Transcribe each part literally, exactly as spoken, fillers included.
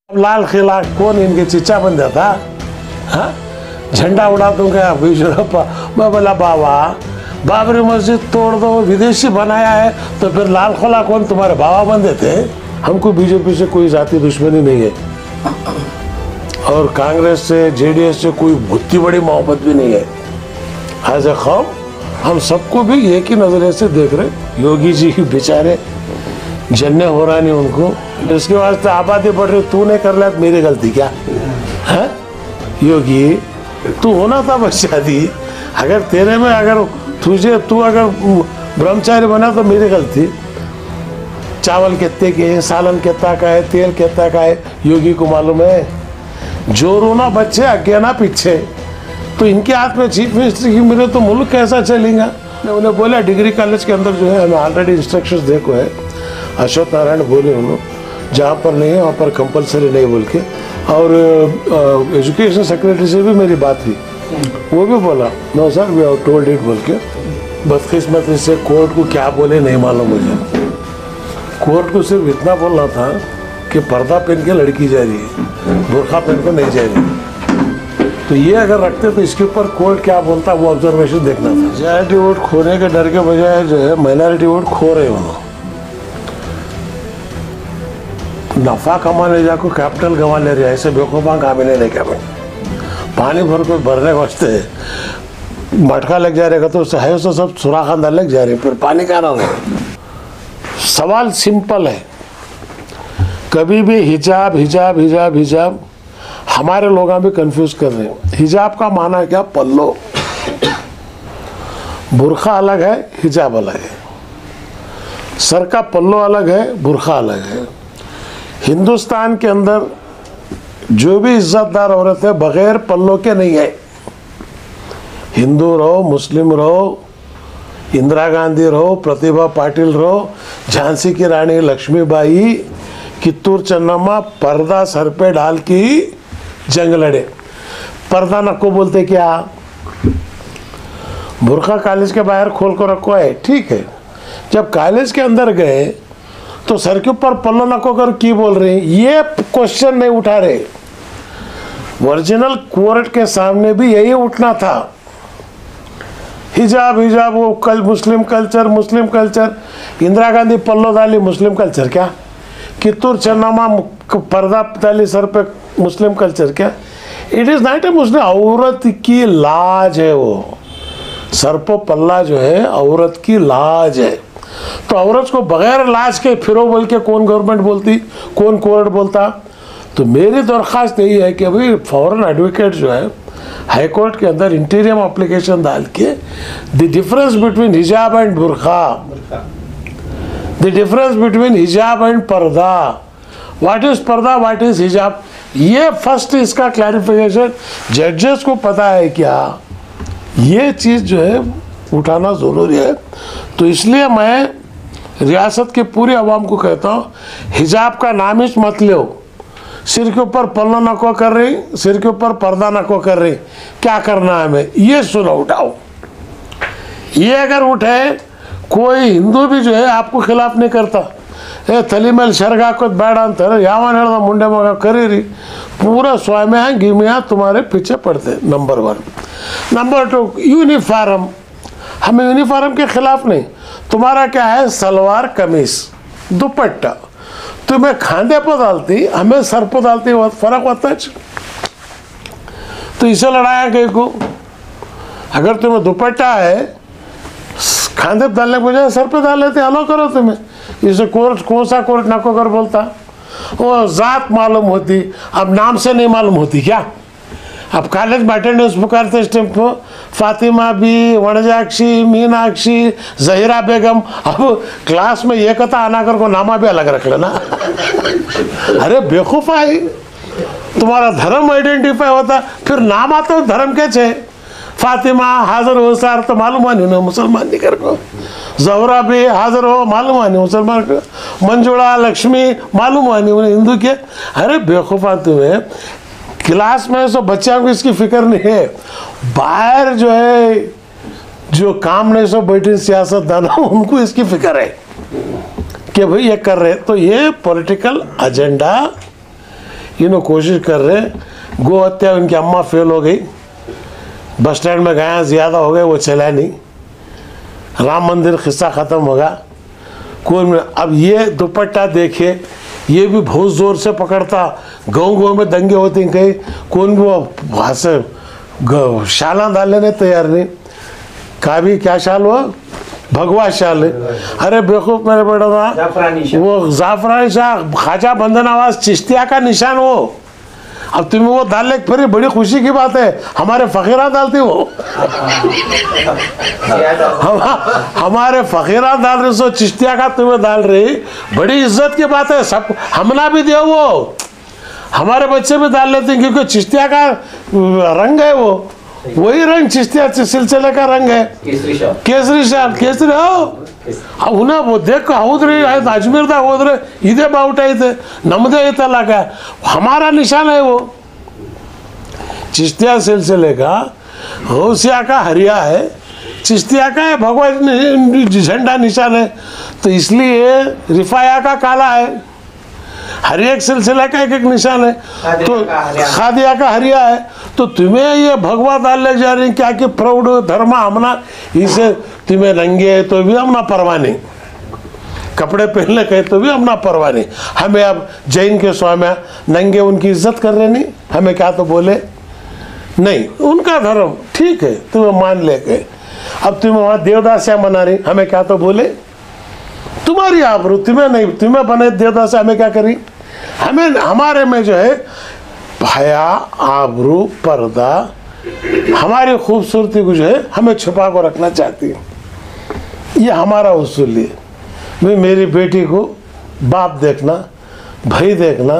लाल किला कौन इनके चिच्चा बन जाता, हाँ झंडा उड़ा दूंगा बीजरप्पा। मैं बोला बाबा बाबरी मस्जिद तोड़ दो, विदेशी बनाया है, तो फिर लाल किला कौन तुम्हारे बाबा बन देते? हमको बीजेपी से कोई जाति दुश्मनी नहीं है और कांग्रेस से जेडीएस से कोई बहुत बड़ी मोहब्बत भी नहीं है। एज ए कौम हम सबको भी एक ही नजरिए से देख रहे। योगी जी बेचारे जन्ने हो रहा नहीं उनको, इसके वास्ते आबादी बढ़ रही, तू नहीं कर लिया तो मेरी गलती क्या है? योगी तू होना था बस शादी, अगर तेरे में अगर तुझे तू अगर ब्रह्मचारी बना तो मेरी गलती। चावल कितने के हैं, सालन कितना का है, तेल कितना का है, योगी को मालूम है। जो रोना बच्चे आगे ना पीछे, तो इनके हाथ में चीफ मिनिस्टर की मिले तो मुल्क कैसा चलेगा? मैं उन्हें बोला डिग्री कॉलेज के अंदर जो है हमें ऑलरेडी इंस्ट्रक्शंस देखो है, अशोक नारायण बोले उन्होंने जहाँ पर नहीं है वहाँ पर कंपलसरी नहीं बोल के। और एजुकेशन सेक्रेटरी से भी मेरी बात हुई, वो भी बोला no sir we have told it बोल के। बदकिस्मती से कोर्ट को क्या बोले नहीं मालूम मुझे। कोर्ट को सिर्फ इतना बोलना था कि पर्दा पहन के लड़की जा रही है, बुर्खा पहन के नहीं जा रही। तो ये अगर रखते तो इसके ऊपर कोर्ट क्या बोलता वो ऑब्जर्वेशन देखना था। मेजॉरिटी वोट खोने के डर के बजाय जो है माइनॉरिटी वोट खो रहे हो। नफा कमाने जाको कैपिटल गंवा ले रहे, ऐसे बेवकूफ़ा काम ही नहीं लेके अपन पानी भर को भरने वास्ते मटका लग जा रहेगा तो उससे है उससे सब सुराख अंदर लग जा रहे, फिर पानी कहाँ रहा है? सवाल सिंपल है, कभी भी हिजाब हिजाब हिजाब हिजाब हमारे लोग भी कंफ्यूज कर रहे हैं। हिजाब का माना क्या? पल्लो। बुर्खा अलग है, हिजाब अलग है। सर का पल्लो अलग है, बुर्खा अलग है। हिंदुस्तान के अंदर जो भी इज्जतदार औरत है बगैर पल्लो के नहीं है। हिंदू रहो, मुस्लिम रहो, इंदिरा गांधी रहो, प्रतिभा पाटिल रहो, झांसी की रानी लक्ष्मीबाई, कित्तूर चन्नम्मा, पर्दा सर पे डाल के जंग लड़े। पर्दा नको बोलते क्या? बुर्खा कॉलेज के बाहर खोल कर रखो है, ठीक है। जब कॉलेज के अंदर गए तो सर के ऊपर पल्लो नको कर की बोल रहे हैं, ये क्वेश्चन नहीं उठा रहे। ओरिजिनल कोर्ट के सामने भी यही उठना था। हिजाब हिजाब वो कल मुस्लिम कल्चर मुस्लिम कल्चर, इंदिरा गांधी पल्लो डाली मुस्लिम कल्चर क्या? कित्तूर चन्नम्मा पर्दा डाली सर पे मुस्लिम कल्चर क्या? It is not a Muslim, औरत की लाज है वो। सर पे पल्ला जो है औरत की लाज है। तो औरत को बगैर लाज के फिरो बोल के कौन गवर्नमेंट बोलती, कौन कोर्ट बोलता? तो मेरी दरख्वास्त यही है कि भाई फॉरेन एडवोकेट जो है हाई कोर्ट के अंदर इंटीरियम एप्लीकेशन डाल के the difference between hijab and burqa, the difference between hijab and purdah, what is purdah what is hijab, ये फर्स्ट इसका क्लैरिफिकेशन जजेस को पता है क्या, ये चीज़ जो है उठाना ज़रूरी है। तो इसलिए मैं रियासत के पूरे अवाम को कहता हूँ हिजाब का नाम ही मत लो। सिर के ऊपर पल्ला नको कर रही, सिर के ऊपर पर्दा नको कर रही, क्या करना है हमें ये सुनो उठाओ। ये अगर उठे कोई हिंदू भी जो है आपको खिलाफ नहीं करता, ए तली मेल शर्गा को बैड अंतर यावन हेड़ मुंडे मगा करी रही, पूरा स्वाम्या गिमिया तुम्हारे पीछे पड़ते। Number one. Number two uniform, हमें यूनिफॉर्म के खिलाफ नहीं। तुम्हारा क्या है? सलवार कमीज दुपट्टा, तुम्हें खांधे पर डालती हमें सर पर डालती, फर्क होता है। तो इसे लड़ाया गए को, अगर तुम्हें दुपट्टा है खांधे पर डालने के बजाय सर पर डाल लेते, अलो करो तुम्हें। इसे कोर्ट कौन सा कोर्ट नको कर बोलता? वो जात मालूम होती, अब नाम से नहीं मालूम होती क्या? अब कॉलेज में अटेंडेंस पुकारते इस टाइम को फातिमा बी, वनजाक्षी, मीनाक्षी, जहीरा बेगम, अब क्लास में ये कथा आना कर को नामा भी अलग रख लेना। अरे बेवकूफ़ा है, तुम्हारा धर्म आइडेंटिफाई होता फिर नाम आता हो धर्म के छे। फातिमा हाजिर हो सर तो मालूम नहीं ना मुसलमान नहीं कर को, जहरा भी हाजिर हो मालूम नहीं मुसलमान को, मंजुला लक्ष्मी मालूम नहीं उन्हें हिंदू के। अरे बेवकूफ़ा तुम्हें क्लास में सो बच्चों को इसकी फिक्र नहीं है, बाहर जो है जो काम नहीं सो बैठे सियासतदान उनको इसकी फिक्र है कि भाई ये कर रहे। तो ये पॉलिटिकल एजेंडा इन्हों कोशिश कर रहे, गो हत्या उनकी अम्मा फेल हो गई, बस स्टैंड में गया ज़्यादा हो गए, वो चला नहीं, राम मंदिर किस्सा ख़त्म होगा। कोई अब ये दुपट्टा देखे, ये भी बहुत ज़ोर से पकड़ता, गाँव गाँव में दंगे होते हैं, कहीं कौन भी वो हाथ से शाला डालने नहीं तैयार नहीं। का भी क्या शाल हुआ, भगवा शाल है। अरे बेवकूफ़ मेरे बेटा था, वो जाफरानी शाह ख्वाजा बंदन आवाज चिश्तिया का निशान वो। अब तुम्हें वो डाल ले, फिर बड़ी खुशी की बात है, हमारे फकीरा डालती वो हम, हमारे फकीरा डाल रहे सो चिश्तिया का तुम्हें डाल रही, बड़ी इज्जत की बात है। सब हमला भी दो, वो हमारे बच्चे भी डाल लेते हैं, क्योंकि चिश्तिया का रंग है वो, वही रंग चिश्तिया सिलसिले का रंग है, केसरी शाल केसरी हो। अब उन्हें वो देख होद्रे अजमेर दा होद्रे इधे बाउटाइते नमदे इतना लगा, हमारा निशान है वो, चिश्तिया सिलसिले का, गौसिया का हरिया है, चिश्तिया का है भगवान झंडा निशान है। तो इसलिए रिफाया का काला है, हर एक सिलसिला का एक एक निशान है, तो खादिया का हरिया है। तो तुम्हें ये भगवा डाल ले जा रही क्या कि प्रौढ़ धर्म हमना, इसे तुम्हें नंगे तो भी हमना परवाह नहीं, कपड़े पहनने कहे तो भी हमना परवाह नहीं। हमें अब जैन के स्वामी नंगे उनकी इज्जत कर रहे नहीं, हमें क्या तो बोले नहीं, उनका धर्म ठीक है, तुम्हें मान ले गए। अब तुम्हें वहाँ देवदासियाँ मना रही, हमें क्या तो बोले, तुम्हारी आबरू, तुम्हें नहीं, तुम्हें बने देवदास, हमें क्या करी। हमें हमारे में जो है हया, आबरू, पर्दा, हमारी खूबसूरती को जो है हमें छुपा को रखना चाहती है। ये हमारा उसूल है। मैं मेरी बेटी को बाप देखना, भाई देखना,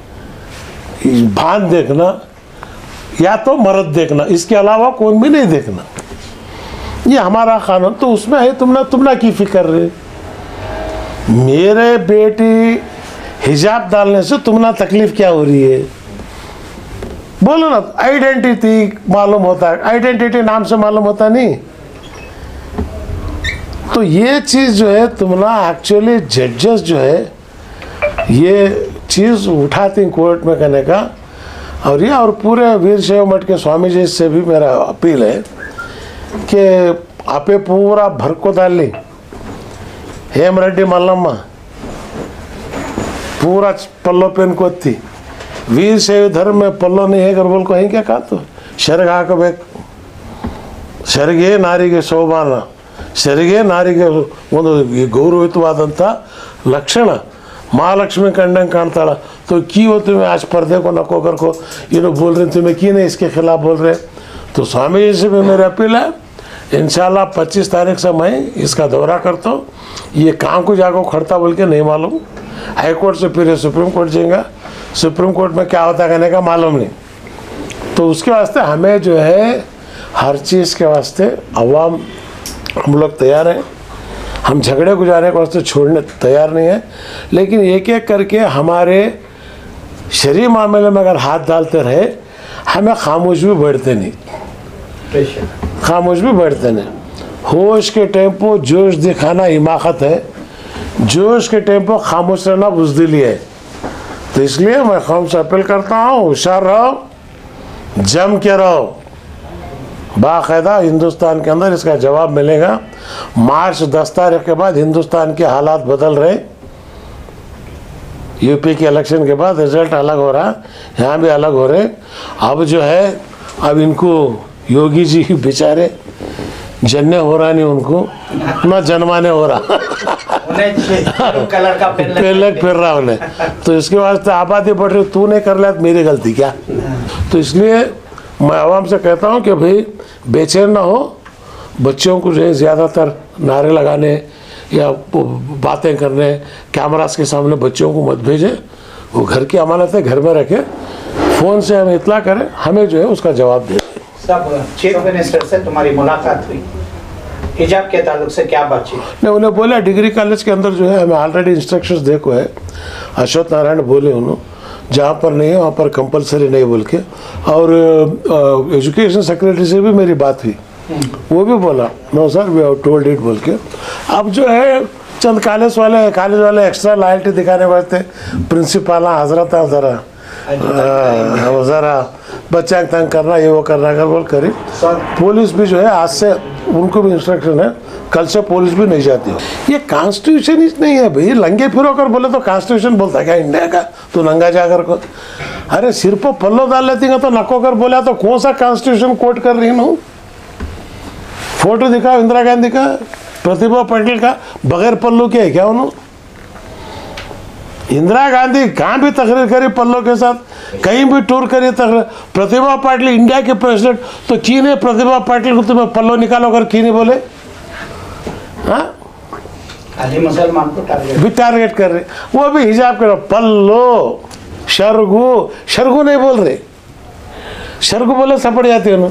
भान देखना, या तो मर्द देखना, इसके अलावा कोई भी नहीं देखना, ये हमारा कानून। तो उसमें है तुमने तुमने की फिक्र रहे, मेरे बेटी हिजाब डालने से तुमना तकलीफ क्या हो रही है, बोलो ना। आइडेंटिटी मालूम होता है, आइडेंटिटी नाम से मालूम होता नहीं। तो ये चीज़ जो है तुमना एक्चुअली जजेस जो है ये चीज़ उठाती कोर्ट में करने का। और ये और पूरे वीर शैव मठ के स्वामी जी से भी मेरा अपील है कि आपे पूरा भर को डाल ली, हेम रेड्डी मल्लम्मा पूरा पल्लो पेन को थी, वीर शैव धर्म में पल्लो नहीं है कर बोल को है क्या कहा। तो शर्गा को बेक शर्गे नारी के शोभाನ, शर्गे नाರಿಗೆ ಒಂದು ಗೌರವಿತವಾದಂಥ लक्षण महालक्ष्मी कंडंग कांताड़ा। तो की हो तुम्हें आज पर्दे को नको कर को ये लोग बोल रहे तुम्हें की नहीं इसके खिलाफ बोल रहे। तो स्वामी जी से भी मेरी अपील है, इंशाल्लाह पच्चीस तारीख से मैं इसका दौरा करता हूँ। ये कहाँ को जाकर खड़ता बोल के नहीं मालूम, हाई कोर्ट से फिर सुप्रीम कोर्ट जाएगा, सुप्रीम कोर्ट में क्या होता कहने का मालूम नहीं। तो उसके वास्ते हमें जो है हर चीज़ के वास्ते अवाम हम लोग तैयार हैं, हम झगड़े गुजारने के वास्ते छोड़ने तैयार नहीं है। लेकिन एक एक करके हमारे शरीर मामले में अगर हाथ डालते रहे, हमें खामोश भी बैठते नहीं, खामोश भी बैठते नहीं। होश के टेम्पो जोश दिखाना हिमाकत है, जोश के टेम्पो खामोश रहना बुज़दिली है। तो इसलिए मैं कौम से अपील करता हूँ, होशियार रहो, जम के रहो। बाकायदा हिंदुस्तान के अंदर इसका जवाब मिलेगा। मार्च दस तारीख के बाद हिंदुस्तान के हालात बदल रहे, यूपी के इलेक्शन के बाद रिजल्ट अलग हो रहा, यहाँ भी अलग हो रहे। अब जो है अब इनको योगी जी बेचारे जन्ने हो रहा नहीं, उनको ना जन्माने हो रहा कलर का पहले फिर रहा उन्हें। तो इसके वास्ते आबादी बढ़ रही, तू नहीं कर लिया तो मेरी गलती क्या। तो इसलिए मैं आवाम से कहता हूँ कि भाई बेचैन ना हो, बच्चों को जो है ज़्यादातर नारे लगाने या बातें करने कैमरास के सामने बच्चों को मत भेजें। वो घर की अमानत है, घर में रखें, फ़ोन से हमें इतला करें, हमें जो है उसका जवाब दें। सब चीफ मिनिस्टर से तुम्हारी मुलाकात हुई, हिजाब के ताल्लुक से क्या बातचीत? नहीं, उन्हें बोला डिग्री कॉलेज के अंदर जो है हमें ऑलरेडी इंस्ट्रक्शंस देखो है, अश्वत्थ नारायण बोले उन्होंने जहाँ पर नहीं है वहाँ पर कंपलसरी नहीं बोल के। और एजुकेशन सेक्रेटरी से भी मेरी बात हुई, वो भी बोला no sir we have told it बोल के। अब जो है चंद कॉलेज वाले कॉलेज वाले एक्स्ट्रा लॉयल्टी दिखाने वास्ते प्रिंसिपल हजरत ज़रा हाँ, वो ज़रा बच्चा तंग करना ये वो करना कर बोल करी। पुलिस भी जो है आज से उनको भी इंस्ट्रक्शन है, कल से पुलिस भी नहीं जाती हो। ये कॉन्स्टिट्यूशन ही नहीं है भाई, लंगे फिरो कर बोले तो कॉन्स्टिट्यूशन बोलता है क्या इंडिया का, तो नंगा जाकर को। अरे सिर पर पल्लो डाल लेती है तो नको कर बोला तो कौन सा कॉन्स्टिट्यूशन कोट कर रही हूँ। फोटो दिखाओ इंदिरा गांधी का, प्रतिभा पाटिल का, बगैर पल्लू के है क्या उन्होंने? इंदिरा गांधी कहाँ भी तकरीर करी पल्लो के साथ, कहीं भी टूर करी तकरीर। प्रतिभा पाटिल इंडिया के प्रेसिडेंट, तो की ने प्रतिभा पाटिल को तुम्हें पल्लो निकालो कर की नहीं बोले? हाँ, खाली मुसलमान को टारगेट भी टारगेट कर रहे, वो भी हिजाब कर पल्लो शरगु, शरगु नहीं बोल रहे, शरगु बोले सपड़ जाती है ना।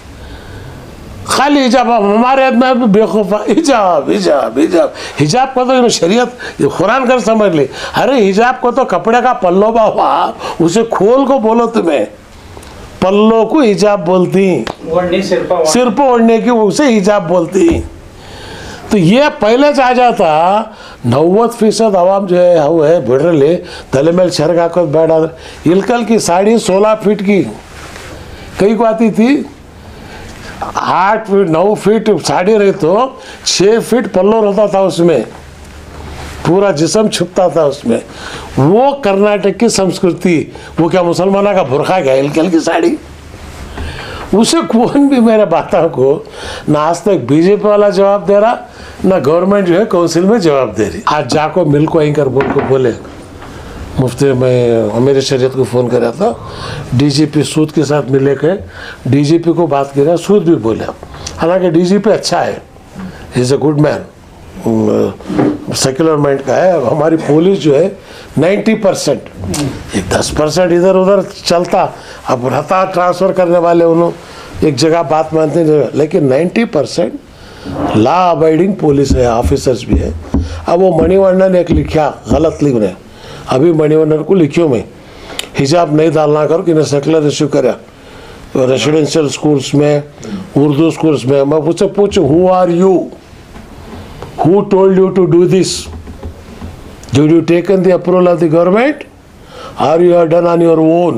खाली हिजाब, हमारे आदमी भी बेवकूफ़ा, हिजाब हिजाब हिजाब हिजाब को तो शरीयत कुरान कर समझ ली। अरे हिजाब को तो कपड़े का पल्लो बाबा, उसे खोल को बोलो, तुम्हें पल्लो को हिजाब बोलती, ओढ़नी सिर पर सिर पर ओढ़ने की उसे हिजाब बोलती। तो ये पहले से आ जाता, नव्वद फीसद आवाम जो है वो है भिड़ रहे तले में शर्क आकर बैठा। इलकल की साड़ी सोलह फीट की कई को आती थी, आठ फीट नौ फीट साड़ी रही तो छः फीट पल्लो रहता था, उसमें पूरा जिस्म छुपता था उसमें। वो कर्नाटक की संस्कृति, वो क्या मुसलमानों का बुरखा क्या इलकल की साड़ी? उसे कौन भी मेरे बातों को ना आज तक बीजेपी वाला जवाब दे रहा, ना गवर्नमेंट जो है काउंसिल में जवाब दे रही। आज जाको मिल को एंकर बोल को बोले, मुफ्ती में अमीर शरीयत को फ़ोन करा था, डीजीपी सूद के साथ मिले के डीजीपी को बात किया, सूद भी बोले। हालांकि डीजीपी अच्छा है, is a good man, secular mind का है। हमारी पुलिस जो है नब्बे परसेंट, एक दस परसेंट इधर उधर चलता, अब रहता ट्रांसफ़र करने वाले उन्होंने एक जगह बात मानते हैं, लेकिन नब्बे परसेंट लॉ अबाइडिंग पुलिस है, ऑफिसर्स भी है। अब वो मणिवण्णन ने एक लिखा गलत लिख रहे, अभी मणिवण्णन को लिखियो में हिजाब नहीं डालना करो कि ने सेकुलर इश्यू करा रेसिडेंशियल स्कूल्स में, उर्दू स्कूल्स में। मैं मुझसे पूछूं, who are you, who told you to do this, did you taken the approval of the government और you are done on your own?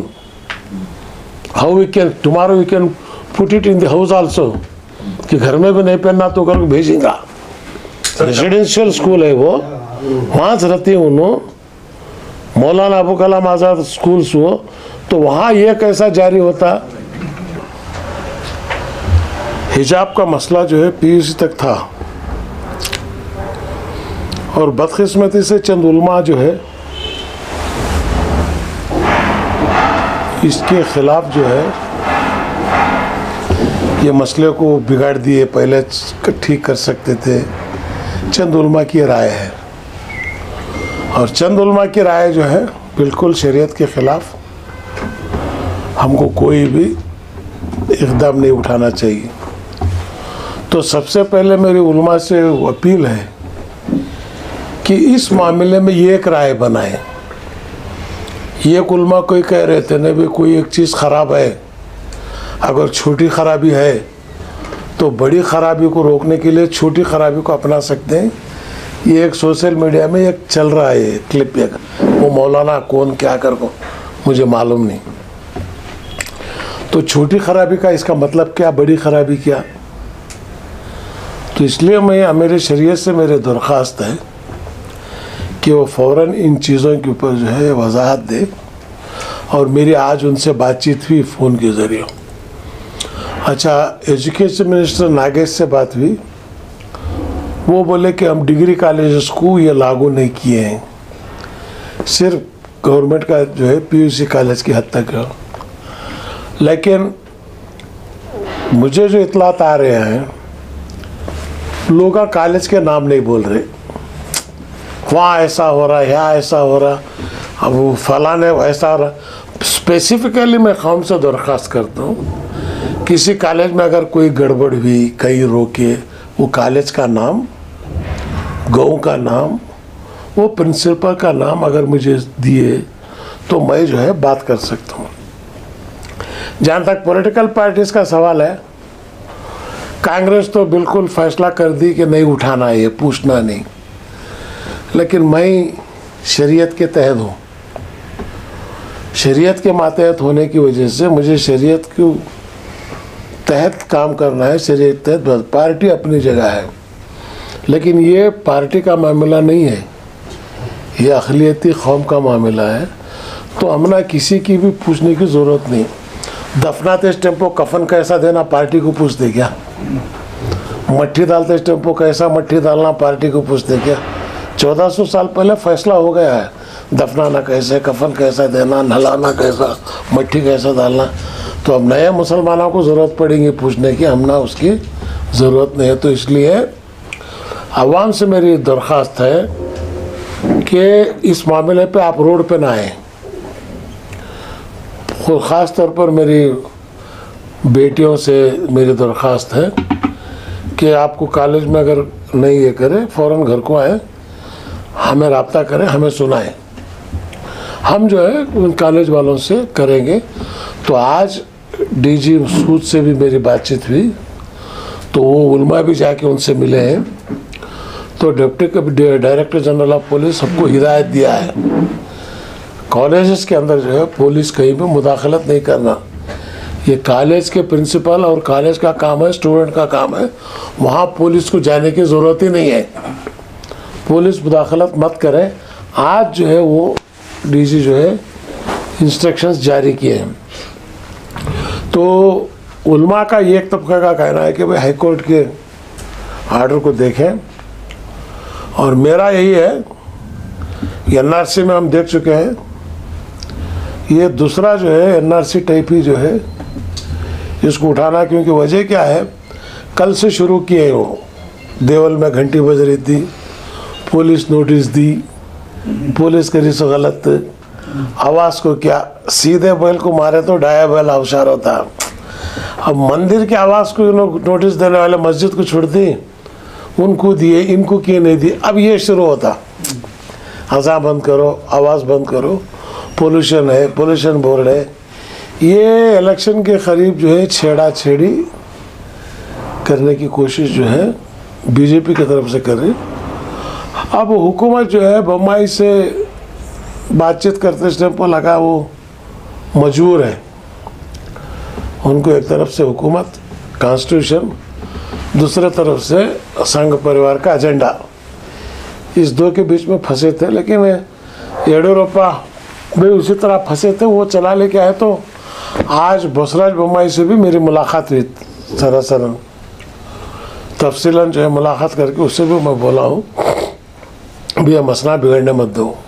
How we can tomorrow we can put it in the house also, कि घर में भी नहीं पहनना तो घर को भेजेंगा। रेसिडेंशियल स्कूल है वो, वहाँ से रहती हूँ उन्होंने, मौलाना अबू कलाम आज़ाद स्कूल्स हो, तो वहाँ ये कैसा जारी होता? हिजाब का मसला जो है पीयूसी तक था, और बदकिस्मती से चंद उलमा जो है इसके खिलाफ जो है ये मसले को बिगाड़ दिए, पहले ठीक कर सकते थे। चंद उलमा की राय है, और चंद उलमा की राय जो है बिल्कुल शरीयत के खिलाफ, हमको कोई भी इक़दाम नहीं उठाना चाहिए। तो सबसे पहले मेरी उलमा से अपील है कि इस मामले में ये एक राय बनाए। ये उलमा कोई कह रहे थे ना भी कोई एक चीज़ ख़राब है, अगर छोटी खराबी है तो बड़ी खराबी को रोकने के लिए छोटी खराबी को अपना सकते हैं। ये एक सोशल मीडिया में एक चल रहा है क्लिप, एक वो मौलाना कौन क्या कर को मुझे मालूम नहीं। तो छोटी खराबी का इसका मतलब क्या, बड़ी खराबी क्या? तो इसलिए मैं मेरे शरीयत से मेरे दरख्वास्त है कि वो फ़ौरन इन चीज़ों के ऊपर जो है वजाहत दे। और मेरी आज उनसे बातचीत हुई फ़ोन के ज़रिए। अच्छा, एजुकेशन मिनिस्टर नागेश से बात हुई, वो बोले कि हम डिग्री कॉलेजेस को ये लागू नहीं किए हैं, सिर्फ गवर्नमेंट का जो है पीयूसी कॉलेज की हद तक है। लेकिन मुझे जो इतलात आ रहे हैं, लोग कॉलेज के नाम नहीं बोल रहे, वहाँ ऐसा हो रहा है, यहाँ ऐसा हो रहा, अब वो फलाने ऐसा हो रहा। स्पेसिफिकली मैं कौम से दरख्वास्त करता हूँ, किसी कॉलेज में अगर कोई गड़बड़ हुई, कहीं रोके, वो कॉलेज का नाम, गाँव का नाम, वो प्रिंसिपल का नाम अगर मुझे दिए तो मैं जो है बात कर सकता हूँ। जहाँ तक पॉलिटिकल पार्टीज़ का सवाल है, कांग्रेस तो बिल्कुल फैसला कर दी कि नहीं उठाना है, ये पूछना नहीं। लेकिन मैं शरीयत के तहत हूँ, शरीयत के मातहत होने की वजह से मुझे शरीयत के तहत काम करना है। शरीयत तहत पार्टी अपनी जगह है, लेकिन ये पार्टी का मामला नहीं है, ये अक़लियती कौम का मामला है। तो हमने किसी की भी पूछने की ज़रूरत नहीं। दफनाते टेम्पो कफन कैसा देना पार्टी को पूछते क्या? मट्ठी डालते टेम्पो कैसा मट्ठी डालना पार्टी को पूछते क्या? चौदह सौ साल पहले फैसला हो गया है, दफनाना कैसे, कफन कैसा देना, नहलाना कैसा, मट्ठी कैसा डालना। तो अब नए मुसलमानों को ज़रूरत पड़ेगी पूछने की, हम ना उसकी ज़रूरत नहीं है। तो इसलिए आवाम से मेरी दरख्वास्त है कि इस मामले पे आप रोड पे ना आए। ख़ास तौर पर मेरी बेटियों से मेरी दरख्वास्त है कि आपको कॉलेज में अगर नहीं ये करे, फ़ौरन घर को आए, हमें रब्ता करें, हमें सुनाएं। हम जो है उन कॉलेज वालों से करेंगे। तो आज डीजी सूद से भी मेरी बातचीत हुई, तो वो उलमा भी जाके उनसे मिले हैं। तो deputy director general of police सबको हिदायत दिया है कॉलेजेस के अंदर जो है पुलिस कहीं भी मुदाखलत नहीं करना। ये कॉलेज के प्रिंसिपल और कॉलेज का काम है, स्टूडेंट का काम है, वहाँ पुलिस को जाने की ज़रूरत ही नहीं है। पुलिस मुदाखलत मत करे। आज जो है वो डीजी जो है इंस्ट्रक्शंस जारी किए हैं। तो उलमा का ये एक तबका का कहना है कि भाई हाई कोर्ट के आर्डर को देखें, और मेरा यही है, एन आर सी में हम देख चुके हैं, ये दूसरा जो है एन आर सी टाइप ही जो है इसको उठाना। क्योंकि वजह क्या है, कल से शुरू किए वो, देवल में घंटी बज रही थी, पुलिस नोटिस दी, पुलिस करी सो गलत, आवाज़ को क्या, सीधे बैल को मारे तो डाया बैल अवशार होता। अब मंदिर की आवाज़ को नोटिस देने वाले मस्जिद को छोड़ दी, उनको दिए, इनको किए नहीं दिए। अब ये शुरू होता, अज़ान बंद करो, आवाज़ बंद करो, पोल्यूशन है, पोल्यूशन बोर्ड है। ये इलेक्शन के करीब जो है छेड़ा छेड़ी करने की कोशिश जो है बीजेपी की तरफ से कर रही। अब हुकूमत जो है बम्बई से बातचीत करते टाइम पर लगा वो मजबूर है। उनको एक तरफ से हुकूमत, कॉन्स्टिट्यूशन, दूसरे तरफ से संघ परिवार का एजेंडा, इस दो के बीच में फंसे थे। लेकिन येडियुरप्पा भी उसी तरह फंसे थे, वो चला लेके आए। तो आज बसराज बोम्मई से भी मेरी मुलाकात हुई, सरासर तफसीलन जो है मुलाकात करके उससे भी मैं बोला हूँ भी यह मसला बिगड़ने मत दो।